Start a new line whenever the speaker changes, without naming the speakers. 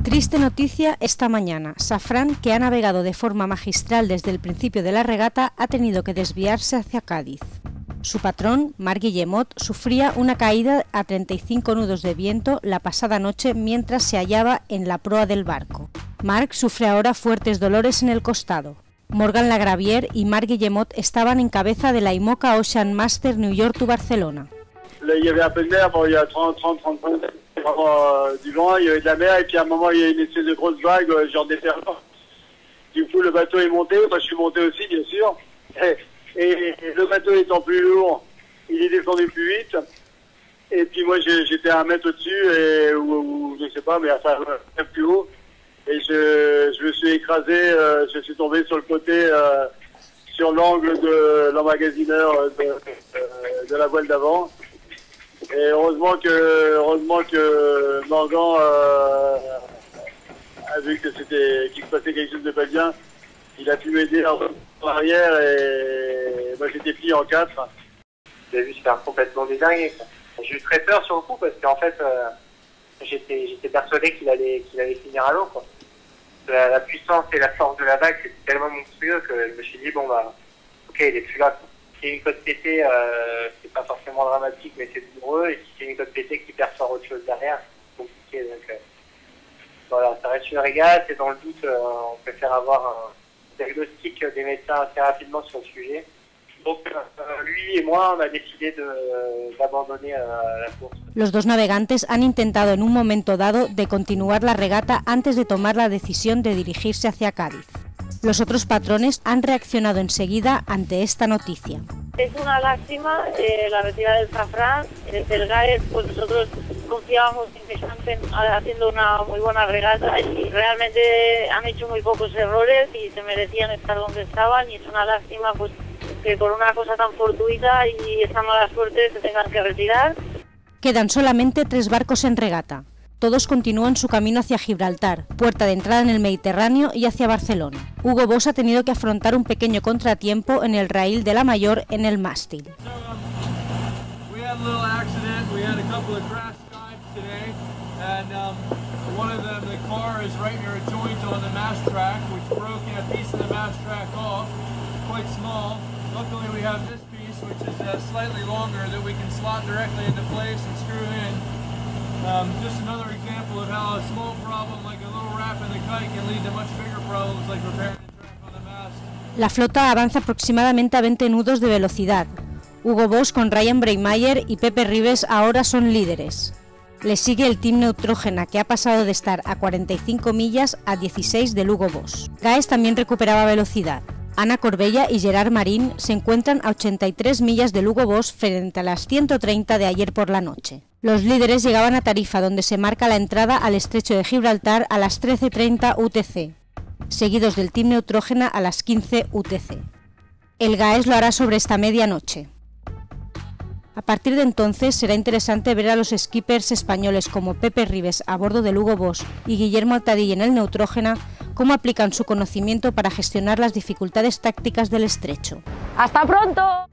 Triste noticia esta mañana. Safran, que ha navegado de forma magistral desde el principio de la regata, ha tenido que desviarse hacia Cádiz. Su patrón, Marc Guillemot, sufría una caída a 35 nudos de viento la pasada noche mientras se hallaba en la proa del barco. Marc sufre ahora fuertes dolores en el costado. Morgan Lagravière y Marc Guillemot estaban en cabeza de la IMOCA Ocean Master New York to Barcelona.
Il y avait un peu de mer, il y a 30-35 du vent, il y avait de la mer, et puis à un moment il y a une espèce de grosse vague, genre déferlant. Du coup le bateau est monté, moi je suis monté aussi bien sûr, et le bateau étant plus lourd, il est descendu plus vite, et puis moi j'étais à 1 mètre au-dessus, ou je sais pas, mais enfin plus haut, et je me suis écrasé, je suis tombé sur le côté, sur l'angle de l'emmagasineur de la voile d'avant. Et heureusement que Morgan a vu que qu'il se passait quelque chose de pas bien. Il a pu m'aider en arrière et moi j'étais plié en 4.
J'ai vu se faire complètement désinguer. J'ai eu très peur sur le coup parce qu'en fait j'étais persuadé qu'il allait finir à l'eau. La puissance et la force de la vague c'était tellement monstrueux que je me suis dit bon bah ok il est plus là. Si c'est une côte pétée, c'est pas forcément dramatique, mais c'est douloureux. Et si c'est une côte pétée qui perçoit autre chose derrière, c'est compliqué. Donc voilà, ça reste une régate et dans le doute, on préfère avoir un diagnostic des médecins assez rapidement sur le sujet. Donc lui et moi, on a décidé d'abandonner la course.
Los dos navegantes han intentado en un momento dado de continuar la regata antes de tomar la decisión de dirigirse hacia Cádiz. Los otros patrones han reaccionado enseguida ante esta noticia.
Es una lástima la retirada del Safran. El GAES, pues nosotros confiábamos en que están haciendo una muy buena regata y realmente han hecho muy pocos errores y se merecían estar donde estaban y es una lástima pues que por una cosa tan fortuita y esta mala suerte se tengan que retirar.
Quedan solamente 3 barcos en regata. Todos continúan su camino hacia Gibraltar, puerta de entrada en el Mediterráneo y hacia Barcelona. Hugo Boss ha tenido que afrontar un pequeño contratiempo en el raíl de la Mayor en el mástil.
Just another example of how a small problem like a little wrap in the kite can lead to much bigger problems like repairing the track on the mast.
La flota avanza aproximadamente a 20 nudos de velocidad. Hugo Boss con Ryan Breimeyer y Pepe Ribes ahora son líderes. Le sigue el Team Neutrógena, que ha pasado de estar a 45 millas a 16 del Hugo Boss. GAES también recuperaba velocidad. Ana Corbella y Gerard Marín se encuentran a 83 millas del Hugo Boss frente a las 130 de ayer por la noche. Los líderes llegaban a Tarifa, donde se marca la entrada al estrecho de Gibraltar a las 13:30 UTC, seguidos del Team Neutrógena a las 15 UTC. El GAES lo hará sobre esta medianoche. A partir de entonces será interesante ver a los skippers españoles como Pepe Ribes a bordo del Hugo Boss y Guillermo Altadilla en el Neutrógena cómo aplican su conocimiento para gestionar las dificultades tácticas del estrecho.
¡Hasta pronto!